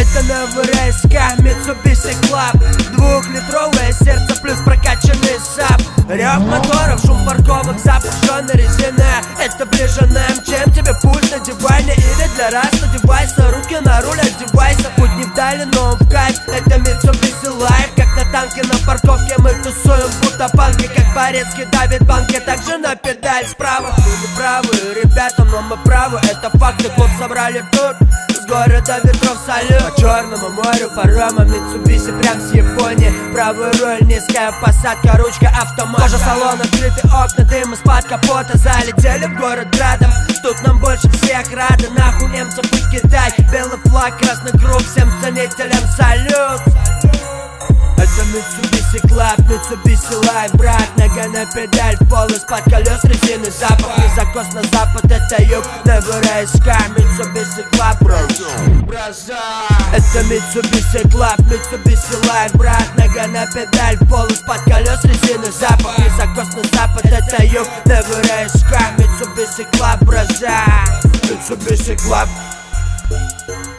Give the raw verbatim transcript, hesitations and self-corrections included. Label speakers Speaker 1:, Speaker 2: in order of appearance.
Speaker 1: Это Новороссийск, Mitsubishi Club. Двухлитровое сердце плюс прокачанный саб. Рев моторов, шум парковок, запах жженой резины. Это ближе нам, чем тебе пульт на диване или для раз надевайся, руки на руль одевайся. Путь не вдали, но в кайф. Это Mitsubishi Life. Как на танке на парковке мы тусуем, будто панки. Как Борецкий давит банки, также на педаль справа. Мы не правы, ребята, но мы правы. Это факты, клуб собрали тут. С города ветров салют. По Черному морю парома Mitsubishi прям с Японии. Правый руль, низкая посадка, ручка, автомат. Кожа салона, открыты окна, дым из-под капота. Залетели в город градом, тут нам больше всех рады. Нахуй немцев и Китай, белый флаг, красный круг. Всем ценителям салют. Это Mitsubishi Club, Mitsubishi Life, брат. Нога на педаль, пол из-под колес, резины, запах. Не закос на запад, это юг, Новороссийск, Mitsubishi Club, браза. Это Mitsubishi Club, Mitsubishi Life, брат. Нога на педаль, пол из-под колес, резины, запах. Не закос на запад, это юг, Новороссийск, Mitsubishi Club, браза. Mitsubishi Club.